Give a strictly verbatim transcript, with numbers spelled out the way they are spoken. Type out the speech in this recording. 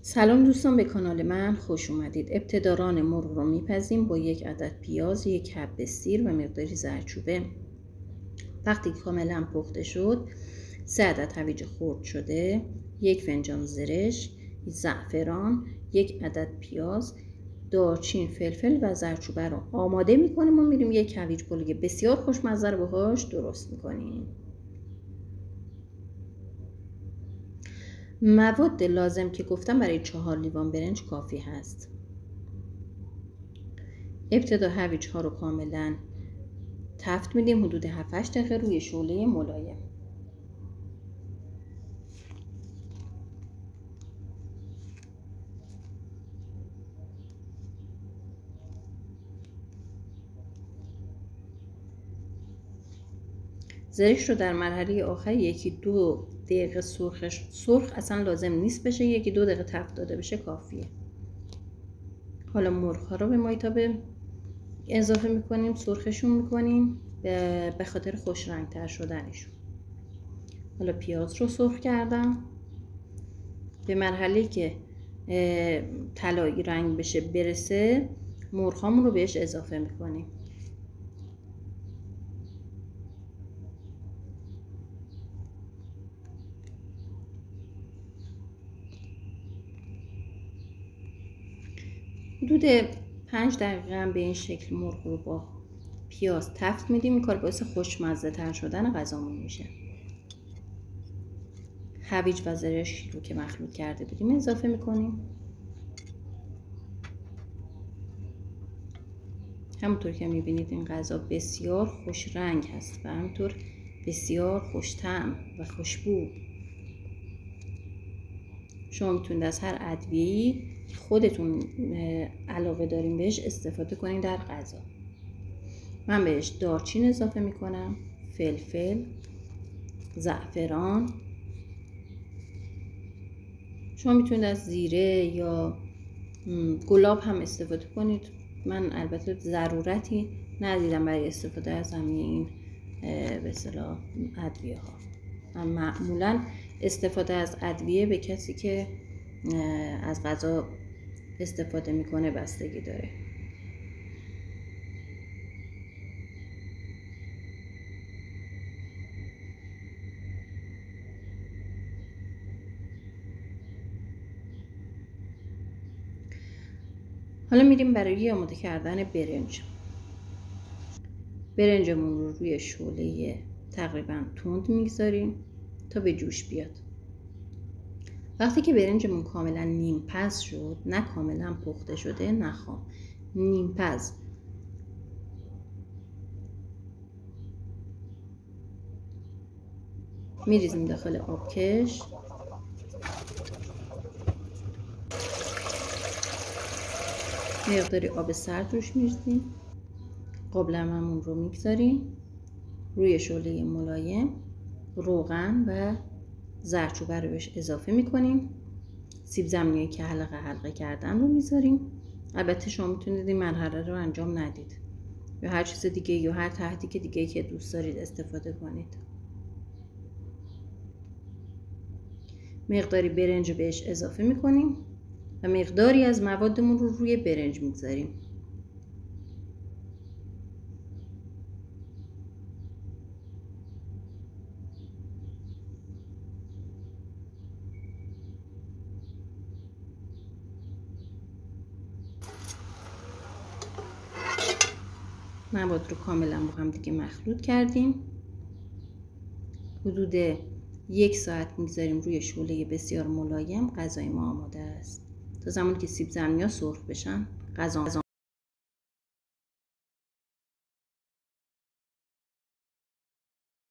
سلام دوستان، به کانال من خوش اومدید. ابتدا ران مرغ رو میپزیم با یک عدد پیاز، یک حب سیر و مقداری زردچوبه. وقتی کاملا پخته شد، سه عدد هویج خرد شده، یک فنجان زرش، زعفران، یک عدد پیاز، دارچین، فلفل و زردچوبه رو آماده میکنیم و میریم یک هویج پلو بسیار خوشمزه رو باهاش درست میکنیم. مواد لازم که گفتم برای چهار لیوان برنج کافی هست. ابتدا هویج ها رو کاملا تفت میدیم حدود هفت هشت دقیقه روی شعله ملایم. زرش رو در مرحله آخر یکی دو دقیقه سرخش سرخ اصلا لازم نیست بشه، یکی دو دقیقه تفت داده بشه کافیه. حالا مرغ ها رو به مایتابه اضافه میکنیم، سرخشون میکنیم به خاطر خوش رنگ تر شدنشون. حالا پیاز رو سرخ کردم، به مرحله که طلایی رنگ بشه برسه مرغ هامون رو بهش اضافه میکنیم. حدود پنج دقیقه هم به این شکل مرغ رو با پیاز تفت میدیم. این کار باعث خوشمزه تر شدن غذامون میشه. هویج و زرش رو که مخلوط کرده بودیم اضافه میکنیم. همونطور که میبینید این غذا بسیار خوش رنگ هست و همونطور بسیار خوش طعم و خوشبو. شما میتونید از هر ادویه‌ای خودتون علاقه دارین بهش استفاده کنین در غذا. من بهش دارچین اضافه میکنم، فلفل، زعفران. شما میتونید از زیره یا گلاب هم استفاده کنید. من البته ضرورتی ندیدم برای استفاده از همه این به اصطلاح ادویه ها. من معمولا استفاده از ادویه به کسی که از غذا استفاده میکنه بستگی داره. حالا میریم برای آماده کردن برنج. برنجمون رو روی شعله تقریبا تند میگذاریم تا به جوش بیاد. وقتی که برنجمون کاملا نیم پز شد، نه کاملا پخته شده نه خام، نیم پز، میریزیم داخل آبکش. مقداری آب سرد روش میریزیم. قابلمه‌مون رو میگذاریم روی شعله ملایم. روغن و زردچوبه رو بهش اضافه میکنیم. سیب زمینی که حلقه حلقه کردن رو میذاریم. البته شما میتونید این مرحله رو انجام ندید یا هر چیز دیگه یا هر تهدیک دیگه که دوست دارید استفاده کنید. مقداری برنج رو بهش اضافه میکنیم و مقداری از موادمون رو روی برنج میگذاریم. مواد رو کاملا با هم دیگه مخلوط کردیم. حدود یک ساعت میگذاریم روی شعله بسیار ملایم. غذای ما آماده است. تا زمانی که سیب زمینی‌ها سرخ بشن غذا